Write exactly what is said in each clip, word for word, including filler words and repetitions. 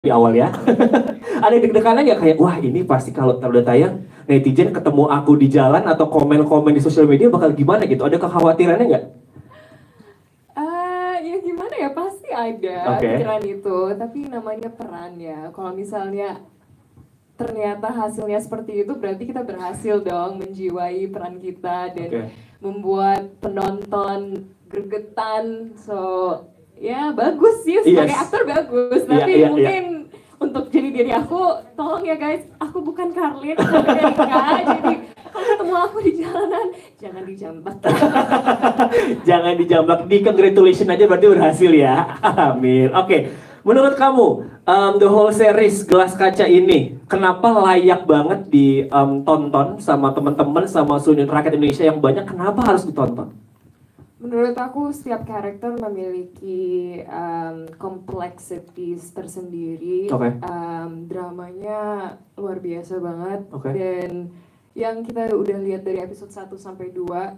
di awal ya. Ada deg-degannya nggak kayak, wah ini pasti kalau udah tayang, netizen ketemu aku di jalan atau komen-komen di sosial media bakal gimana gitu? Ada kekhawatirannya nggak? Uh, ya gimana ya, pasti ada okay. pikiran itu, tapi namanya peran ya. Kalau misalnya ternyata hasilnya seperti itu, berarti kita berhasil dong menjiwai peran kita dan okay. membuat penonton gregetan. So ya bagus sih, sebagai yes. aktor bagus, tapi yeah, yeah, mungkin yeah. untuk jadi diri aku, tolong ya guys, aku bukan Karlin, aku Erika, jadi kalau ketemu aku di jalanan, jangan dijambak. Jangan dijambak, di congratulation aja berarti berhasil ya. Amin. Oke, okay. Menurut kamu, um, the whole series Gelas Kaca ini, kenapa layak banget ditonton um, sama teman-teman, sama seluruh rakyat Indonesia yang banyak, kenapa harus ditonton? Menurut aku setiap karakter memiliki um, complexities tersendiri, okay. um, dramanya luar biasa banget, okay. dan yang kita udah lihat dari episode satu sampai dua,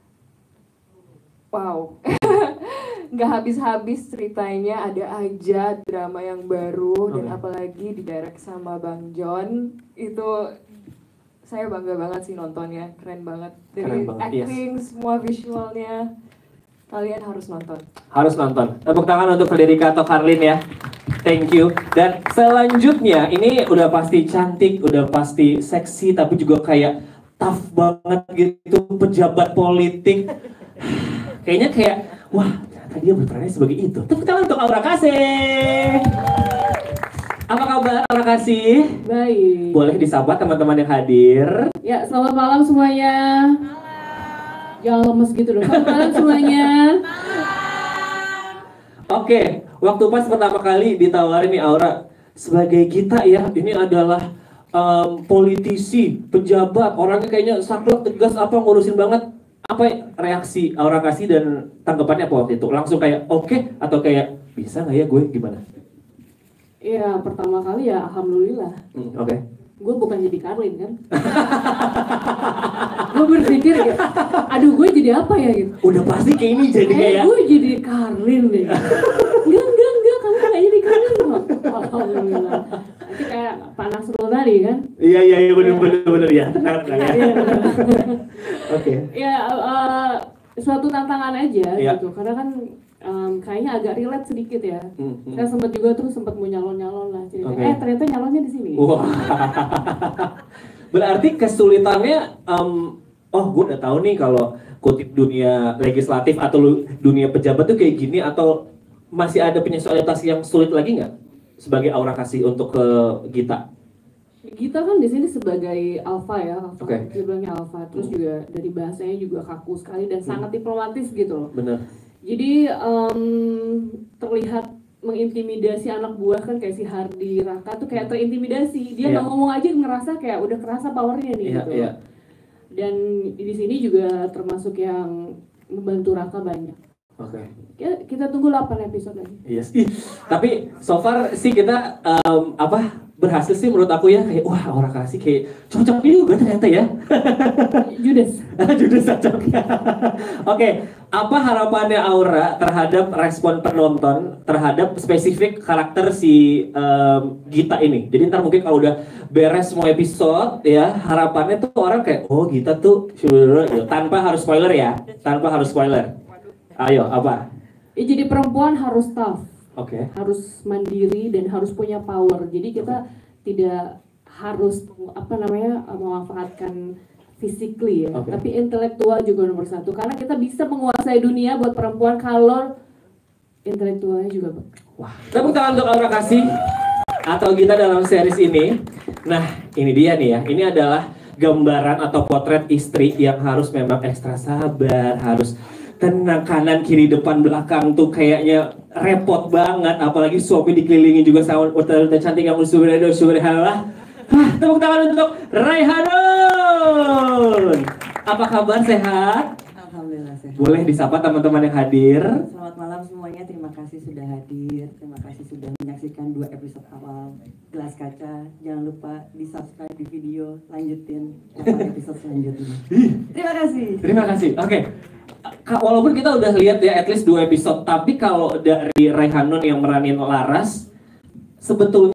wow, nggak habis-habis ceritanya, ada aja drama yang baru, okay. dan apalagi didirect sama Bang John, itu saya bangga banget sih nontonnya, keren banget. Dari keren banget, acting, yes. semua visualnya, kalian harus nonton. Harus nonton. Tepuk tangan untuk Federica atau Karlin ya. Thank you. Dan selanjutnya, ini udah pasti cantik, udah pasti seksi, tapi juga kayak tough banget gitu, pejabat politik. Kayaknya kayak, wah ternyata dia berperannya sebagai itu. Tepuk tangan untuk Aura Kasih. Apa kabar Aura Kasih? Baik. Boleh disapa teman-teman yang hadir. Ya, selamat malam semuanya. Malam. Jangan lemes gitu dong. Selamat malam semuanya. Oke, waktu pas pertama kali ditawarin nih Aura sebagai Gita ya, ini adalah um, politisi, pejabat, orangnya kayaknya saklek, tegas, apa ngurusin banget. Apa reaksi Aura Kasih dan tanggapannya apa waktu itu? Langsung kayak oke okay, atau kayak bisa nggak ya gue, gimana? Iya, pertama kali ya alhamdulillah. Hmm, oke. Okay. Gue bukan jadi Karlin kan. Gue berpikir ya, aduh gue jadi apa ya gitu. Udah pasti kayak ini jadi eh, kayak. Gue jadi Karlin deh. Enggak, enggak, enggak, kamu gak jadi Karlin kok. Alhamdulillah. Nanti kayak Pak Nasrul tadi kan. Iya, iya, iya, bener, bener, bener ya. Tenang, tenang ya. Oke. Ya, uh, suatu tantangan aja ya. gitu. Karena kan Um, kayaknya agak relate sedikit ya. Hmm, hmm. Saya sempat juga tuh sempat mau nyalon-nyalon lah ceritanya. Okay. Eh ternyata nyalonnya di sini. Wah. Berarti kesulitannya, um, oh gue udah tahu nih kalau kutip dunia legislatif atau dunia pejabat tuh kayak gini, atau masih ada penyesuaian yang sulit lagi nggak sebagai Aura Kasih untuk ke Gita? Gita kan di sini sebagai alpha ya, alpha. Okay. Dia bilangnya alpha. Terus hmm. juga dari bahasanya juga kaku sekali dan hmm. sangat diplomatis gitu loh. Bener. Jadi um, terlihat mengintimidasi anak buah kan, kayak si Hardi, Raka tuh kayak terintimidasi. Dia nggak yeah. ngomong aja ngerasa kayak udah kerasa powernya nih yeah, gitu. Yeah. Dan di sini juga termasuk yang membantu Raka banyak. Oke. Okay. Ya, kita tunggu delapan episode lagi. Yes. Ih, tapi so far sih kita um, apa berhasil sih menurut aku ya, kayak wah Aura Kasih kayak cocok juga ternyata ya. Judes. Judes cocok. Oke, okay. Apa harapannya Aura terhadap respon penonton terhadap spesifik karakter si um, Gita ini? Jadi ntar mungkin kalau udah beres semua episode ya, harapannya tuh orang kayak oh Gita tuh tanpa harus spoiler ya, tanpa harus spoiler. Ayo apa? Ya, jadi perempuan harus tough. Okay. Harus mandiri dan harus punya power. Jadi kita okay. tidak harus apa namanya memanfaatkan physically ya, okay. tapi intelektual juga nomor satu. Karena kita bisa menguasai dunia buat perempuan kalau intelektualnya juga. Wah, tepuk tangan untuk Aura Kasih atau Gita dalam series ini. Nah, ini dia nih ya. Ini adalah gambaran atau potret istri yang harus memang ekstra sabar, harus tenang, kanan kiri depan belakang tuh kayaknya repot banget, apalagi suami dikelilingi juga sama wanita cantik yang subhanallah subhanallah. Hah, tepuk tangan untuk Raihanun. Apa kabar, sehat? Alhamdulillah sehat. Boleh disapa teman-teman yang hadir. Selamat malam semuanya, terima kasih sudah hadir, terima kasih sudah menyaksikan dua episode awal Gelas Kaca. Jangan lupa di subscribe di video, lanjutin delapan episode selanjutnya. Terima kasih. Terima kasih. Oke. Okay. Walaupun kita udah lihat ya at least dua episode, tapi kalau dari Raihanun yang meranin Laras, sebetulnya